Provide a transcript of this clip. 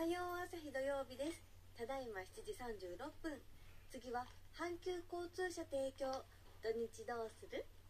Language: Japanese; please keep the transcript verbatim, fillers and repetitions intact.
はよう朝日土曜日です。ただいましちじさんじゅうろっぷん。次は阪急交通社提供土日どうする